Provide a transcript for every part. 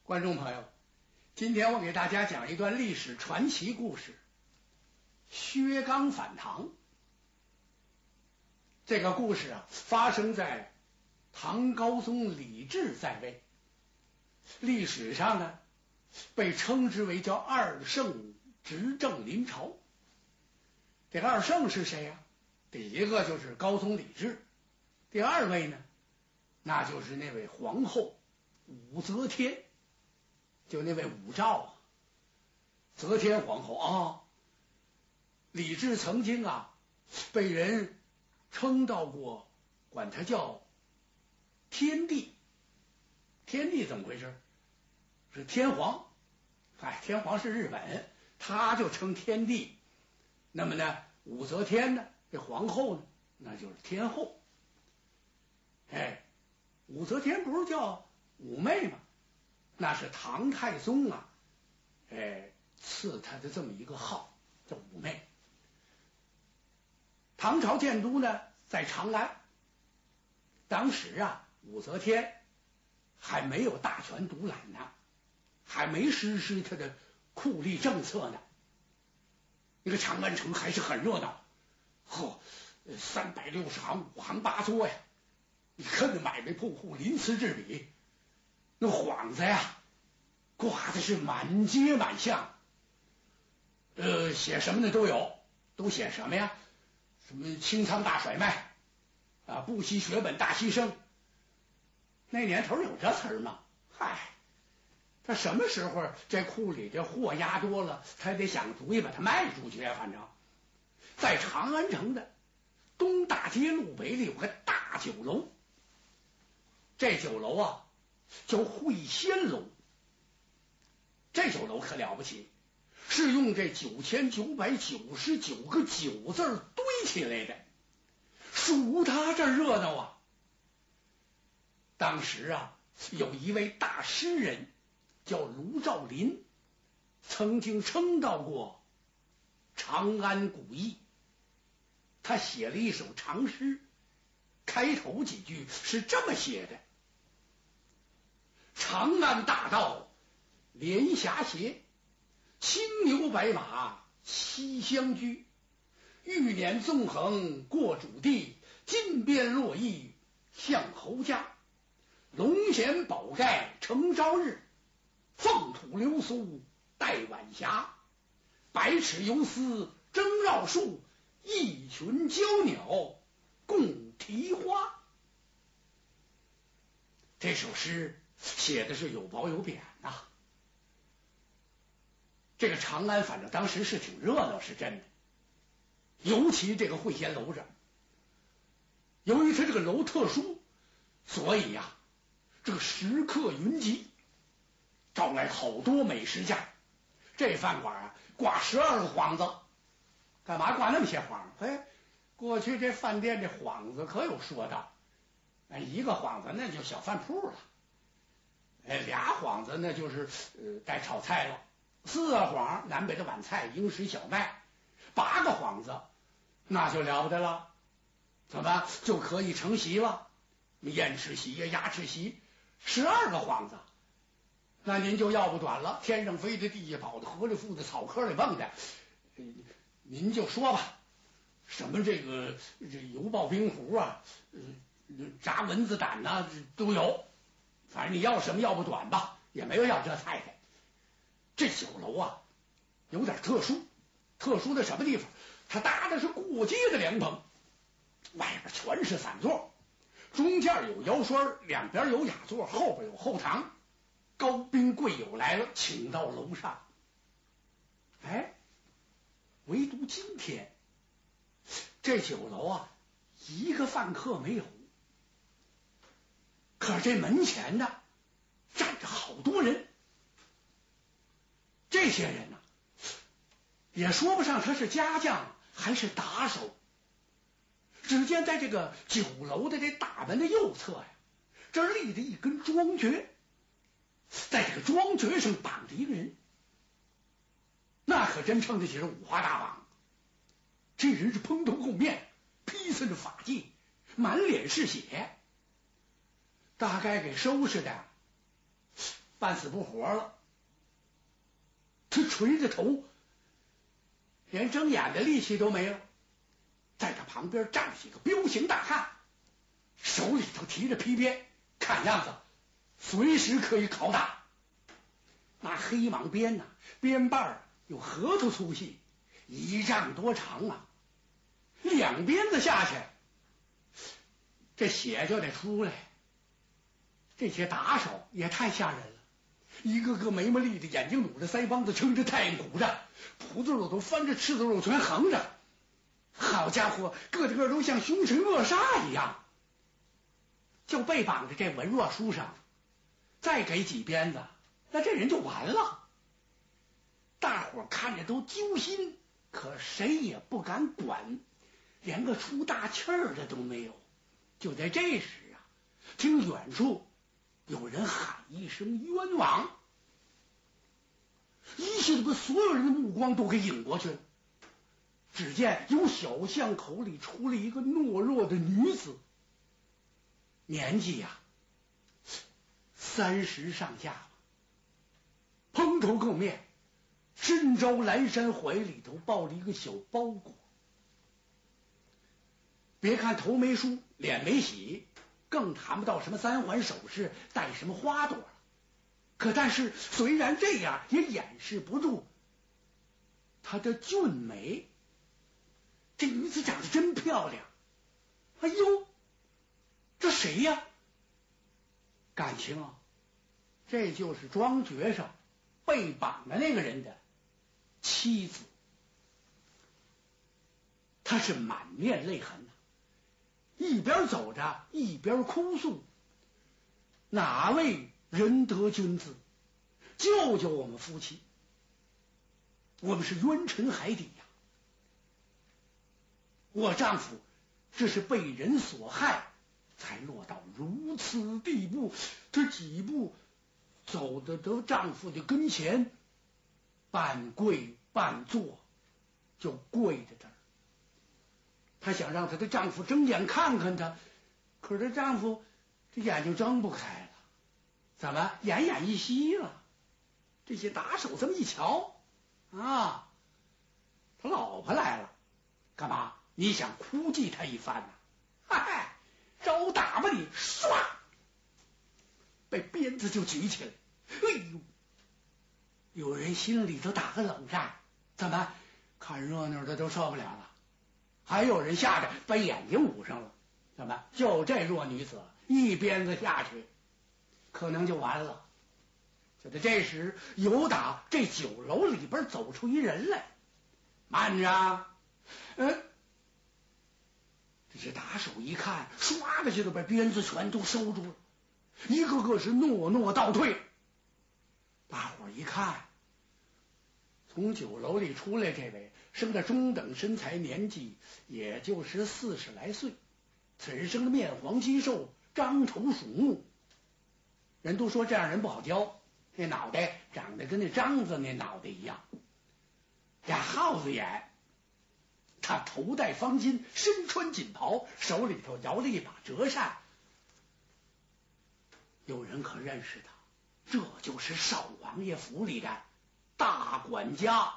观众朋友，今天我给大家讲一段历史传奇故事——薛刚反唐。这个故事发生在唐高宗李治在位，历史上呢被称之为叫二圣执政临朝。这个二圣是谁呀？第一个就是高宗李治，第二位呢，那就是那位皇后武则天，就那位武曌则天皇后李治曾经被人称道过，管他叫天帝。天帝怎么回事？是天皇，天皇是日本，他就称天帝。那么呢，武则天呢，这皇后呢，那就是天后。武则天不是叫武媚吗？那是唐太宗赐他的这么一个号，叫武媚。唐朝建都呢在长安，当时武则天还没有大权独揽呢，还没实施他的酷吏政策呢。那个长安城还是很热闹，360行5行8桌呀，你看那买卖铺户鳞次栉比，那幌子挂的是满街满巷，写什么的都有，都写什么呀？什么清仓大甩卖不惜血本大牺牲。那年头有这词儿吗？他什么时候这库里这货压多了，他得想主意把它卖出去反正在长安城的东大街路北里有个大酒楼，这酒楼叫会仙楼。这酒楼可了不起，是用这9999个9字堆起来的，数他这热闹当时有一位大诗人叫卢照邻，曾经称道过长安古意。他写了一首长诗，开头几句是这么写的：长安大道连霞斜，青牛白马西厢居，玉辇纵横过主地，金鞭落翼向侯家，龙衔宝盖承朝日，凤吐流苏待晚霞，百尺游丝争绕树，一群娇鸟共啼花。这首诗写的是有褒有贬这个长安反正当时是挺热闹，是真的。尤其这个会仙楼这，由于它这个楼特殊，所以这个食客云集，招来好多美食家。这饭馆挂12个幌子，干嘛挂那么些幌子？过去这饭店这幌子可有说道，一个幌子那就小饭铺了，2幌子那就是带炒菜了，4个幌南北的晚菜、英式小麦，8个幌子那就了不得了，怎么就可以成席了？燕翅席鸭翅席，12个幌子，那您就要不短了，天上飞的，地下跑的，河里浮的，草坑里蹦的，您就说吧，什么这油爆冰壶炸蚊子胆都有，反正你要什么要不短吧，也没有要这菜的。这酒楼有点特殊，特殊的什么地方？它搭的是过街的凉棚，外边全是散座，中间有腰栓，两边有雅座，后边有后堂。高宾贵友来了，请到楼上。唯独今天这酒楼一个饭客没有，可是这门前站着好多人。这些人也说不上他是家将还是打手。只见在这个酒楼的这大门的右侧这儿立着一根桩橛，在这个桩橛上绑着一个人，那可真称得起是五花大绑。这人是蓬头垢面，披散着发髻，满脸是血，大概给收拾的半死不活了。他垂着头，连睁眼的力气都没了。在他旁边站起个彪形大汉，手里头提着皮鞭，看样子随时可以拷打。那黑蟒鞭呐，鞭瓣有核桃粗细，1丈多长啊，2鞭子下去，这血就得出来。这些打手也太吓人了，一个个眉毛立着，眼睛努着，腮帮子撑着，太阳鼓着，胡子肉都翻着，赤子肉全横着。好家伙，个个都像凶神恶煞一样。就被绑着这文弱书生，再给几鞭子，那这人就完了。大伙看着都揪心，可谁也不敢管，连个出大气儿的都没有。就在这时啊，听远处有人喊一声冤枉，一下子把所有人的目光都给引过去了。只见由小巷口里出了一个懦弱的女子，年纪呀30上下吧，蓬头垢面，身着蓝衫，怀里头抱着一个小包裹。别看头没梳，脸没洗，更谈不到什么3环首饰，戴什么花朵了。可但是虽然这样，也掩饰不住她的俊美。这女子长得真漂亮。哎呦，这谁呀？感情啊，这就是庄觉生被绑的那个人的妻子。她是满面泪痕呐，一边走着一边哭诉：哪位仁德君子，救救我们夫妻，我们是冤沉海底呀！我丈夫这是被人所害，才落到如此地步。这几步走到她丈夫的跟前，半跪半坐，就跪在这儿。她想让她的丈夫睁眼看看她，可是她丈夫这眼睛睁不开了，怎么奄奄一息了？这些打手这么一瞧啊，他老婆来了，干嘛？你想哭祭他一番呢？嗨，招打吧你！唰，被鞭子就举起来。哎呦，有人心里头打个冷战，怎么看热闹的都受不了了？还有人吓得把眼睛捂上了，怎么就这弱女子一鞭子下去，可能就完了。就在这时，有打这酒楼里边走出一人来。慢着，这些打手一看，唰的就把鞭子全都收住了，一个个是诺诺倒退。大伙一看，从酒楼里出来这位生的中等身材，年纪也就是40来岁，此人生的面黄肌瘦，张头鼠目。人都说这样人不好教，那脑袋长得跟那獐子那脑袋一样，俩耗子眼。他头戴方巾，身穿锦袍，手里头摇了一把折扇。有人可认识他，这就是少王爷府里的大管家。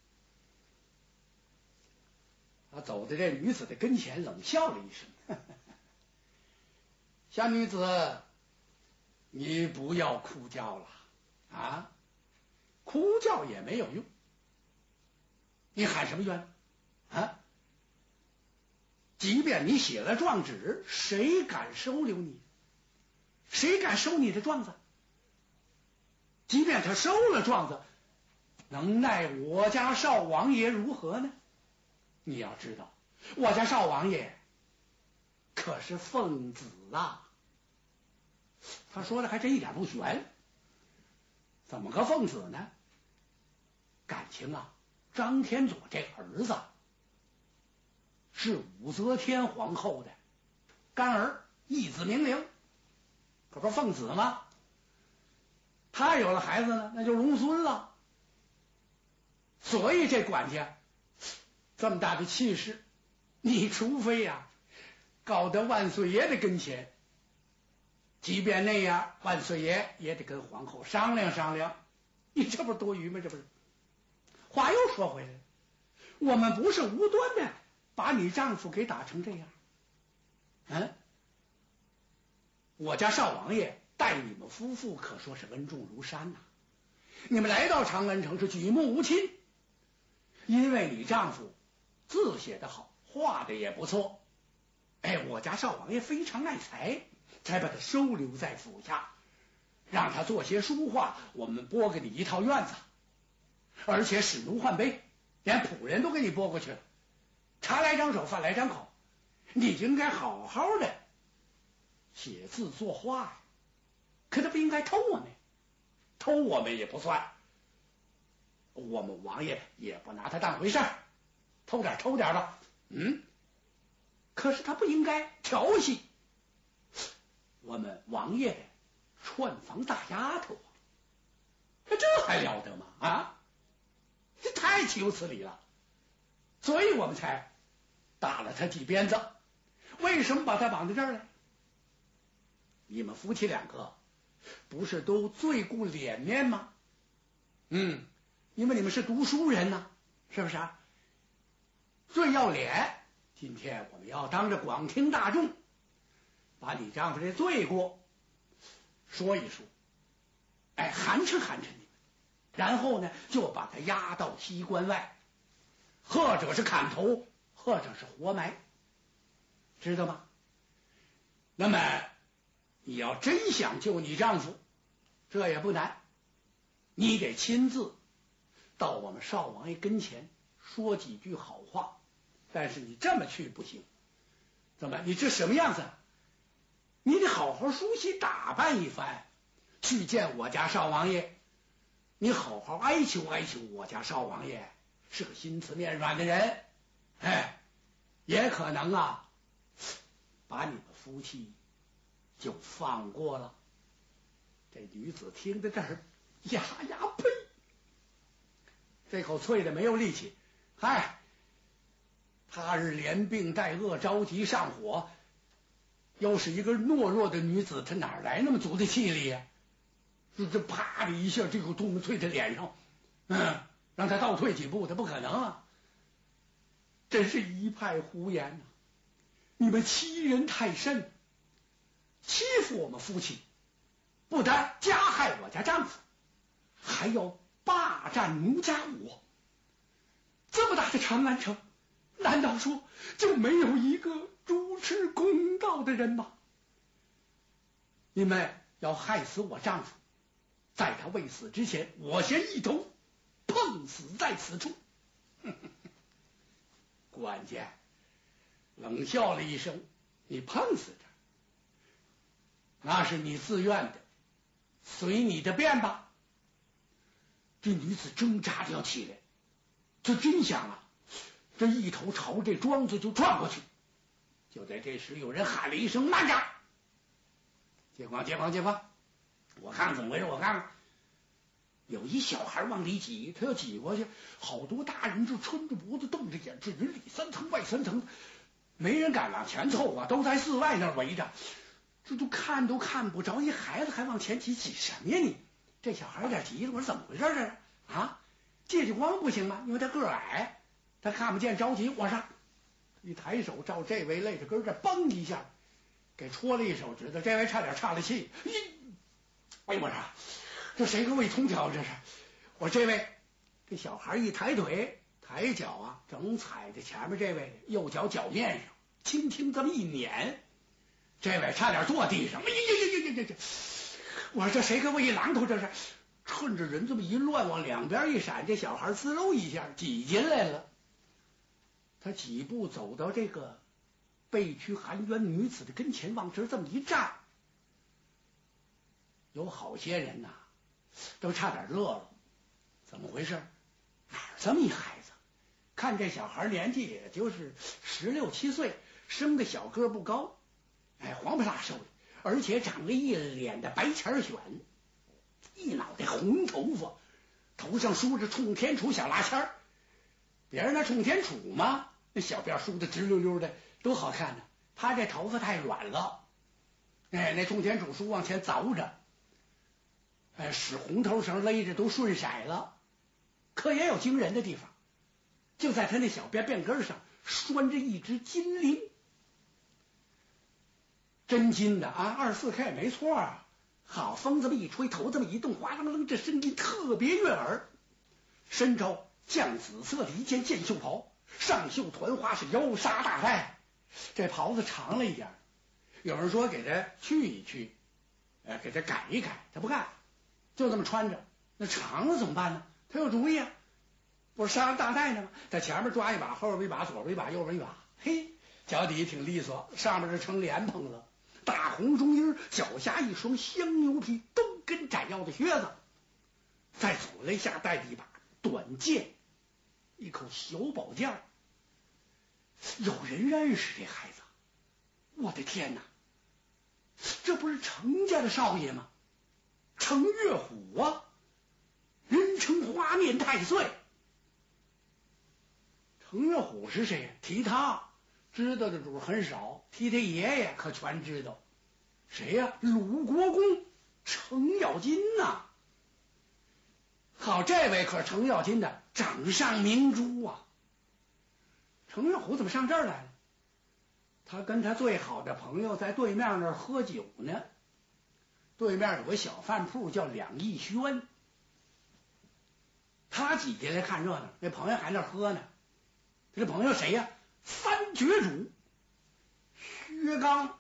他走在这女子的跟前，冷笑了一声：“呵呵，小女子，你不要哭叫了啊！哭叫也没有用，你喊什么冤啊？即便你写了状纸，谁敢收留你？谁敢收你的状子？即便他收了状子，能奈我家少王爷如何呢？你要知道，我家少王爷可是奉子啊！”他说的还真一点不悬。怎么个奉子呢？感情啊，张天佐这儿子是武则天皇后的干儿，义子明灵，可不是奉子吗？他有了孩子呢，那就荣孙了。所以这管家这么大的气势，你除非呀，告到万岁爷的跟前， 即便那样，万岁爷也得跟皇后商量商量。你这不是多余吗？这不是。话又说回来了，我们不是无端的把你丈夫给打成这样。我家少王爷待你们夫妇可说是恩重如山呐。你们来到长安城是举目无亲，因为你丈夫字写得好，画的也不错，我家少王爷非常爱才，才把他收留在府下，让他做些书画，我们拨给你一套院子，而且使奴换卑，连仆人都给你拨过去了。茶来张手，饭来张口，你就应该好好的写字作画呀。可他不应该偷我们，偷我们也不算，我们王爷也不拿他当回事儿，偷点偷点吧。可是他不应该调戏我们王爷的串房大丫头啊，这还了得吗？这太岂有此理了。所以我们才打了他几鞭子。为什么把他绑在这儿呢？你们夫妻两个不是都最顾脸面吗？因为你们是读书人呐，是不是啊？最要脸。今天我们要当着广听大众，把你丈夫的罪过说一说，寒碜寒碜你们，然后呢，就把他押到西关外，或者是砍头，或者是活埋，知道吗？那么你要真想救你丈夫，这也不难，你得亲自到我们少王爷跟前说几句好话。但是你这么去不行，怎么？你这什么样子？你得好好梳洗打扮一番，去见我家少王爷，你好好哀求哀求我家少王爷是个心慈面软的人，也可能把你们夫妻就放过了。这女子听到这儿，呀呸，这口啐的没有力气。他日连病带饿，着急上火，又是一个懦弱的女子，她哪来那么足的气力呀？这啪的一下，这口东西啐在脸上，让他倒退几步，他不可能啊！真是一派胡言呐！你们欺人太甚，欺负我们夫妻，不但加害我家丈夫，还要霸占奴家我。这么大的长安城，难道说就没有一个主持公道的人吗？你们要害死我丈夫，在他未死之前，我先一头碰死在此处。关键冷笑了一声，你碰死这，那是你自愿的，随你的便吧。这女子挣扎着要起来，这真想这一头朝这庄子就撞过去。就在这时，有人喊了一声：“慢着！”街坊，我看看怎么回事，我看看。有一小孩往里挤，他要挤过去，好多大人就抻着脖子瞪着眼，这人里三层外三层，没人敢往前凑啊，都在寺外那围着，这都看不着。一孩子还往前挤什么呀你？这小孩有点急了，我说怎么回事这借借光不行吗？因为他个儿矮，他看不见着急。我说一抬手照这位肋着根这嘣一下给戳了一手指头，这位差点岔了气。我说这谁个胃通条这是？我说这位，这小孩一抬腿抬脚正踩在前面这位的右脚脚面上，轻轻这么一捻，这位差点坐地上。我说这谁个胃榔头这是？趁着人这么一乱，往两边一闪，这小孩滋溜一下挤进来了。他几步走到这个被屈含冤女子的跟前，往这这么一站，有好些人都差点乐了。怎么回事？哪儿这么一孩子？看这小孩年纪也就是16、17岁，生的小个不高，黄不拉瘦的，而且长了一脸的白钱癣，一脑袋红头发，头上梳着冲天杵小拉签儿。别人那冲天杵嘛，那小辫梳的直溜溜的，多好看呢。他这头发太软了， 那种田主书往前凿着，使红头绳勒着都顺色了。可也有惊人的地方，就在他那小辫根上拴着一只金铃，真金的啊，24K 没错啊。好，风这么一吹，头这么一动，哗啦啦，这声音特别悦耳。身着绛紫色的一件箭袖袍，上绣团花，是腰纱大带。这袍子长了一点，有人说给他去一去，给他改一改，他不干，就这么穿着。那长了怎么办呢？他有主意啊，不是纱大带呢吗？在前面抓一把，后边一把，左边一把，右边一把，嘿，脚底挺利索，上面是成莲蓬了。大红中衣，脚下一双香牛皮兜跟窄腰的靴子，在左肋下带着一把短剑，一口小宝剑。有人认识这孩子，我的天哪，这不是程家的少爷吗？程月虎啊，人称花面太岁。程月虎是谁？提他知道的主很少，提他爷爷可全知道。谁呀？鲁国公程咬金呐。好，这位可是程咬金的掌上明珠啊。程月虎怎么上这儿来了？他跟他最好的朋友在对面那儿喝酒呢。对面有个小饭铺叫两义轩，他挤进来看热闹，那朋友还那儿喝呢。这朋友谁呀？三绝主薛刚。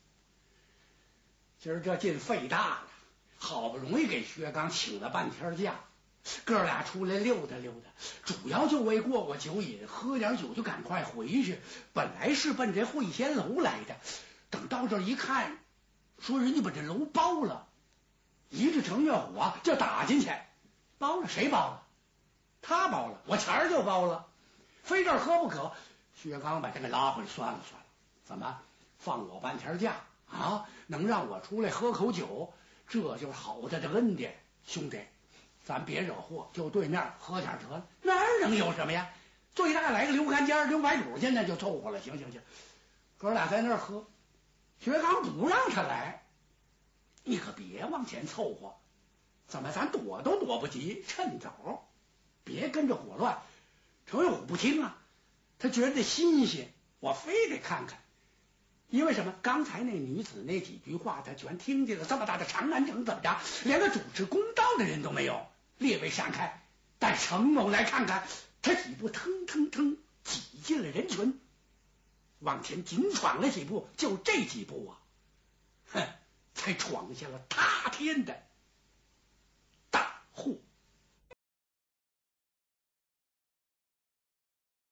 今儿这劲费大了，好不容易给薛刚请了半天假，哥俩出来溜达溜达，主要就为过酒瘾，喝点酒就赶快回去。本来是奔这会仙楼来的，等到这一看，说人家把这楼包了，一个程月虎啊就打进去。包了？谁包了？他包了，我前儿就包了，非这儿喝不可。薛刚把这个拉回来，算了算了，怎么放我半天假啊？能让我出来喝口酒，这就是好的恩典。兄弟，咱别惹祸，就对面喝点得了，哪能有什么呀？最大来个溜干尖溜白骨，现在就凑合了。行行行，哥俩在那儿喝，薛刚不让他来，你可别往前凑合，怎么咱躲都躲不及，趁早别跟着火乱。程月虎不听啊，他觉得新鲜，我非得看看。因为什么？刚才那女子那几句话他全听见了。这么大的长安城怎么着，连个主持公道的人都没有。列位闪开，带程某来看看。他几步腾腾腾挤进了人群，往前紧闯了几步，就这几步啊，才闯下了塌天的